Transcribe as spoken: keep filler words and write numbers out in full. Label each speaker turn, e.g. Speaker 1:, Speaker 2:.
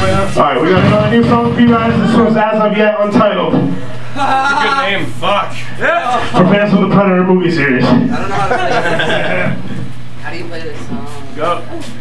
Speaker 1: Alright, we got another new song for you guys. This one's As of Yet Untitled.
Speaker 2: That's a good name. Fuck.
Speaker 1: Yeah. For fans of the Predator movie series.
Speaker 3: I don't know how to play this. How do you play this song?
Speaker 2: Go.